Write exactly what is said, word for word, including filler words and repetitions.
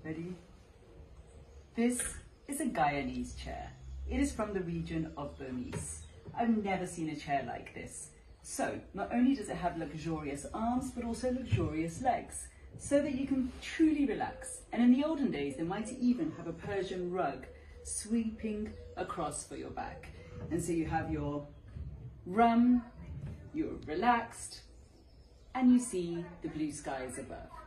Ready? This is a Guyanese chair. It is from the region of Berbice. I've never seen a chair like this. So, not only does it have luxurious arms, but also luxurious legs, so that you can truly relax. And in the olden days, they might even have a Persian rug sweeping across for your back. And so you have your rum, you're relaxed, and you see the blue skies above.